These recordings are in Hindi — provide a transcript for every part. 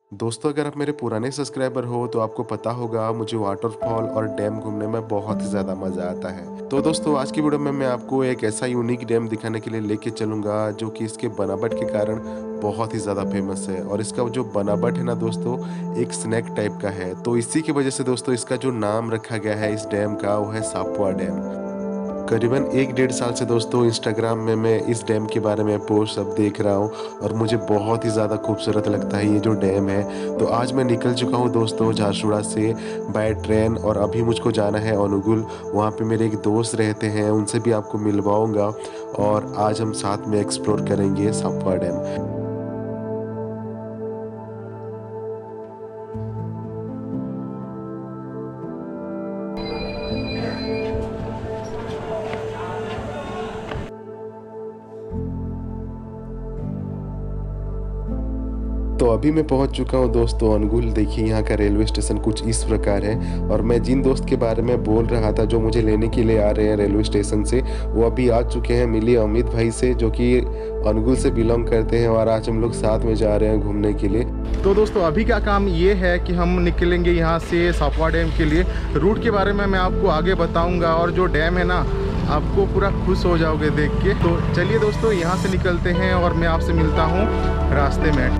दोस्तों, अगर आप मेरे पुराने सब्सक्राइबर हो तो आपको पता होगा मुझे वाटरफॉल और डैम घूमने में बहुत ही ज़्यादा मज़ा आता है। तो दोस्तों, आज की वीडियो में मैं आपको एक ऐसा यूनिक डैम दिखाने के लिए लेके चलूँगा जो कि इसके बनावट के कारण बहुत ही ज़्यादा फेमस है। और इसका जो बनावट है ना दोस्तों, एक स्नैक टाइप का है। तो इसी की वजह से दोस्तों इसका जो नाम रखा गया है इस डैम का वो है सापुआ डैम। करीबन 1 डेढ़ साल से दोस्तों इंस्टाग्राम में मैं इस डैम के बारे में पोस्ट सब देख रहा हूँ और मुझे बहुत ही ज़्यादा खूबसूरत लगता है ये जो डैम है। तो आज मैं निकल चुका हूँ दोस्तों झारसुगड़ा से बाय ट्रेन और अभी मुझको जाना है अनुगुल। वहाँ पे मेरे एक दोस्त रहते हैं, उनसे भी आपको मिलवाऊँगा और आज हम साथ में एक्सप्लोर करेंगे सापुआ डैम। तो अभी मैं पहुंच चुका हूं दोस्तों अनुगुल। देखिए यहाँ का रेलवे स्टेशन कुछ इस प्रकार है और मैं जिन दोस्त के बारे में बोल रहा था जो मुझे लेने के लिए आ रहे हैं रेलवे स्टेशन से, वो अभी आ चुके हैं। मिली अमित भाई से जो कि अनुगुल से बिलोंग करते हैं और आज हम लोग साथ में जा रहे हैं घूमने के लिए। तो दोस्तों अभी का काम ये है कि हम निकलेंगे यहाँ से सापुआ डैम के लिए। रूट के बारे में मैं आपको आगे बताऊँगा और जो डैम है ना, आपको पूरा खुश हो जाओगे देख के। तो चलिए दोस्तों यहाँ से निकलते हैं और मैं आपसे मिलता हूँ रास्ते में।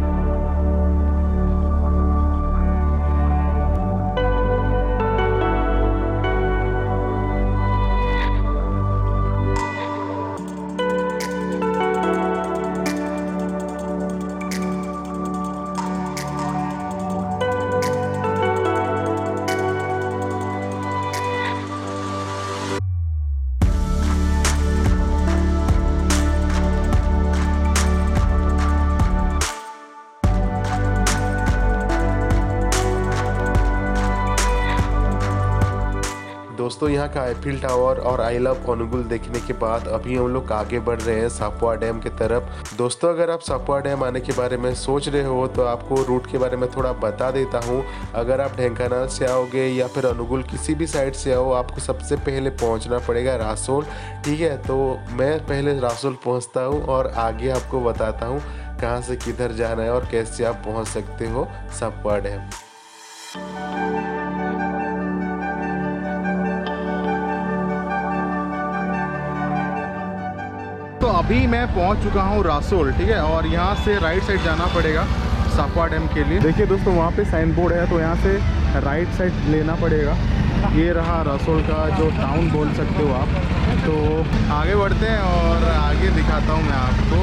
दोस्तों यहाँ का आईफिल टावर और आई लव अनुगुल देखने के बाद अभी हम लोग आगे बढ़ रहे हैं सापुआ डैम की तरफ। दोस्तों, अगर आप सापुआ डैम आने के बारे में सोच रहे हो तो आपको रूट के बारे में थोड़ा बता देता हूँ। अगर आप ढेंकानाल से आओगे या फिर अनुगुल किसी भी साइड से आओ, आपको सबसे पहले पहुँचना पड़ेगा रासोल। ठीक है, तो मैं पहले रासोल पहुँचता हूँ और आगे आपको बताता हूँ कहाँ से किधर जाना है और कैसे आप पहुँच सकते हो सापुआ डैम। तो अभी मैं पहुंच चुका हूं रासोल, ठीक है, और यहां से राइट साइड जाना पड़ेगा सापुआ डैम के लिए। देखिए दोस्तों वहां पे साइन बोर्ड है, तो यहां से राइट साइड लेना पड़ेगा। ये रहा रासोल का जो टाउन बोल सकते हो आप। तो आगे बढ़ते हैं और आगे दिखाता हूं मैं आपको।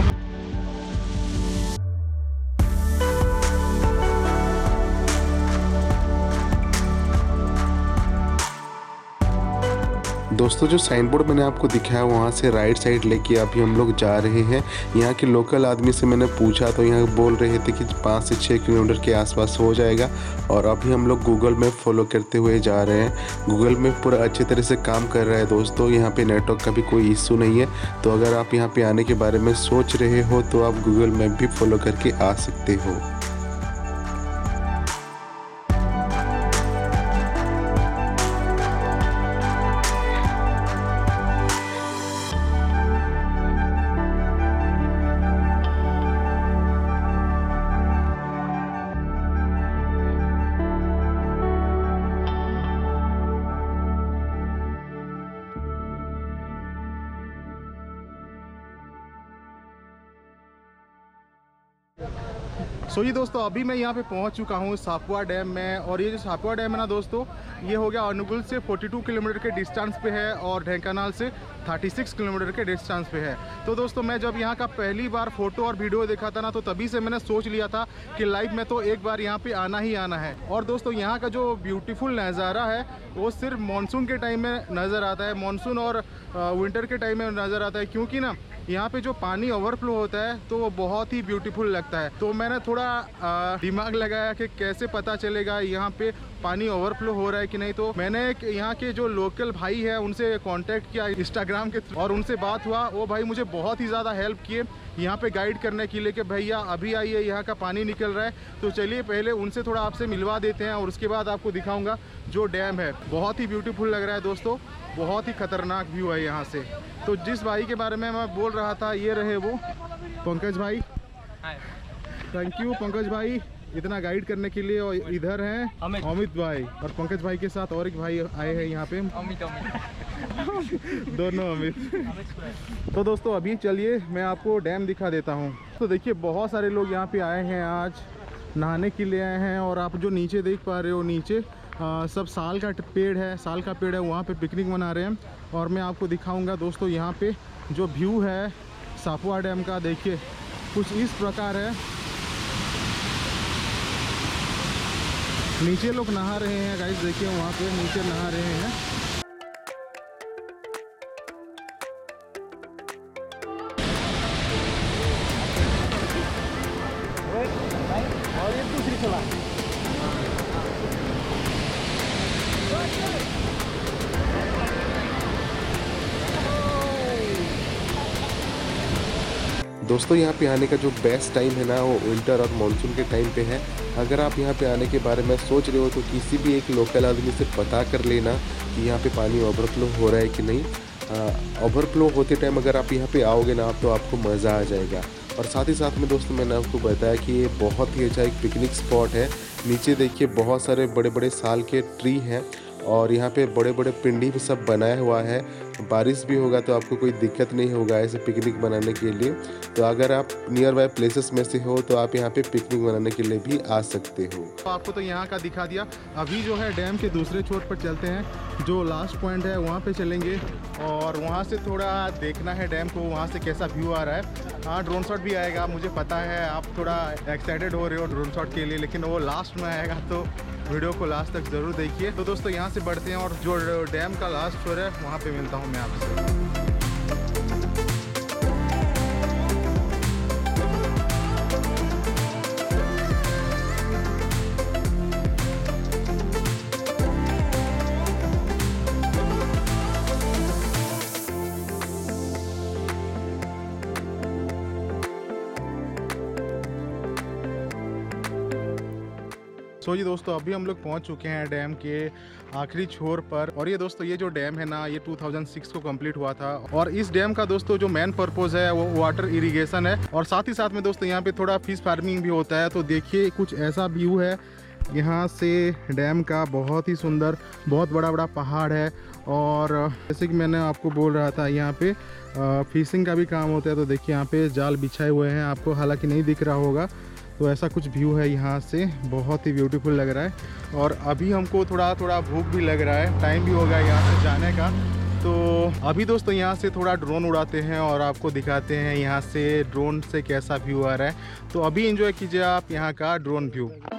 दोस्तों, जो साइन बोर्ड मैंने आपको दिखाया वहाँ से राइट साइड लेके अभी हम लोग जा रहे हैं। यहाँ के लोकल आदमी से मैंने पूछा तो यहाँ बोल रहे थे कि 5 से 6 किलोमीटर के आसपास हो जाएगा। और अभी हम लोग गूगल मैप फॉलो करते हुए जा रहे हैं। गूगल मैप पूरा अच्छे तरह से काम कर रहा है दोस्तों। यहाँ पे नेटवर्क का भी कोई इशू नहीं है। तो अगर आप यहाँ पे आने के बारे में सोच रहे हो तो आप गूगल मैप भी फॉलो करके आ सकते हो। सो ये दोस्तों अभी मैं यहाँ पे पहुँच चुका हूँ सापुआ डैम में। और ये जो सापुआ डैम है ना दोस्तों, ये हो गया अनुगुल से 42 किलोमीटर के डिस्टेंस पे है और ढेंकानाल से 36 किलोमीटर के डिस्टेंस पे है। तो दोस्तों मैं जब यहाँ का पहली बार फोटो और वीडियो देखा था ना, तो तभी से मैंने सोच लिया था कि लाइव में तो एक बार यहाँ पे आना ही आना है। और दोस्तों यहाँ का जो ब्यूटीफुल नज़ारा है वो सिर्फ मानसून के टाइम में नज़र आता है, मानसून और विंटर के टाइम में नज़र आता है, क्योंकि ना यहाँ पे जो पानी ओवरफ्लो होता है तो वो बहुत ही ब्यूटीफुल लगता है। तो मैंने थोड़ा दिमाग लगाया कि कैसे पता चलेगा यहाँ पे पानी ओवरफ्लो हो रहा है कि नहीं। तो मैंने यहाँ के जो लोकल भाई है उनसे कांटेक्ट किया इंस्टाग्राम के थ्रू और उनसे बात हुआ। वो भाई मुझे बहुत ही ज़्यादा हेल्प किए यहाँ पे गाइड करने के लिए कि भैया अभी आइए, यहाँ का पानी निकल रहा है। तो चलिए पहले उनसे थोड़ा आपसे मिलवा देते हैं और उसके बाद आपको दिखाऊंगा जो डैम है। बहुत ही ब्यूटीफुल लग रहा है दोस्तों, बहुत ही खतरनाक व्यू है यहाँ से। तो जिस भाई के बारे में मैं बोल रहा था, ये रहे वो पंकज भाई। थैंक यू पंकज भाई, इतना गाइड करने के लिए। और इधर हैं अमित भाई और पंकज भाई के साथ और एक भाई आए हैं यहाँ पे, दोनों अमित। तो दोस्तों अभी चलिए मैं आपको डैम दिखा देता हूँ। तो देखिए बहुत सारे लोग यहाँ पे आए हैं, आज नहाने के लिए आए हैं। और आप जो नीचे देख पा रहे हो, नीचे सब साल का पेड़ है, साल का पेड़ है, वहाँ पे पिकनिक मना रहे हैं। और मैं आपको दिखाऊंगा दोस्तों यहाँ पे जो व्यू है सापुआ डैम का, देखिए कुछ इस प्रकार है। नीचे लोग नहा रहे हैं गाइस, देखिए वहाँ पे नीचे नहा रहे हैं। और ये दूसरी चला दोस्तों यहाँ पे आने का जो बेस्ट टाइम है ना वो विंटर और मानसून के टाइम पे है। अगर आप यहाँ पे आने के बारे में सोच रहे हो तो किसी भी एक लोकल आदमी से पता कर लेना कि यहाँ पे पानी ओवरफ्लो हो रहा है कि नहीं। ओवरफ्लो होते टाइम अगर आप यहाँ पे आओगे ना तो आपको मज़ा आ जाएगा। और साथ ही साथ में दोस्तों मैंने आपको बताया कि ये बहुत ही अच्छा एक पिकनिक स्पॉट है। नीचे देखिए बहुत सारे बड़े बड़े साल के ट्री हैं और यहाँ पे बड़े बड़े पिंडी भी सब बनाया हुआ है। बारिश भी होगा तो आपको कोई दिक्कत नहीं होगा ऐसे पिकनिक मनाने के लिए। तो अगर आप नियर बाय प्लेसेस में से हो तो आप यहाँ पे पिकनिक मनाने के लिए भी आ सकते हो। तो आपको तो यहाँ का दिखा दिया। अभी जो है डैम के दूसरे छोर पर चलते हैं, जो लास्ट पॉइंट है वहाँ पे चलेंगे और वहाँ से थोड़ा देखना है डैम को, वहाँ से कैसा व्यू आ रहा है। हाँ ड्रोन शॉट भी आएगा, मुझे पता है आप थोड़ा एक्साइटेड हो रहे हो ड्रोन शॉट के लिए, लेकिन वो लास्ट में आएगा तो वीडियो को लास्ट तक ज़रूर देखिए। तो दोस्तों यहाँ से बढ़ते हैं और जो डैम का लास्ट फ्लोर है वहाँ पे मिलता हूँ मैं आपसे। सो जी दोस्तों अभी हम लोग पहुंच चुके हैं डैम के आखिरी छोर पर। और ये दोस्तों ये जो डैम है ना ये 2006 को कंप्लीट हुआ था। और इस डैम का दोस्तों जो मेन पर्पस है वो वाटर इरिगेशन है। और साथ ही साथ में दोस्तों यहाँ पे थोड़ा फिश फार्मिंग भी होता है। तो देखिए कुछ ऐसा व्यू है यहाँ से डैम का, बहुत ही सुंदर, बहुत बड़ा बड़ा पहाड़ है। और जैसे कि मैंने आपको बोल रहा था यहाँ पे फिशिंग का भी काम होता है। तो देखिए यहाँ पे जाल बिछाए हुए हैं, आपको हालांकि नहीं दिख रहा होगा। तो ऐसा कुछ व्यू है यहाँ से, बहुत ही ब्यूटीफुल लग रहा है। और अभी हमको थोड़ा थोड़ा भूख भी लग रहा है, टाइम भी हो गया यहाँ से जाने का। तो अभी दोस्तों यहाँ से थोड़ा ड्रोन उड़ाते हैं और आपको दिखाते हैं यहाँ से ड्रोन से कैसा व्यू आ रहा है। तो अभी एंजॉय कीजिए आप यहाँ का ड्रोन व्यू।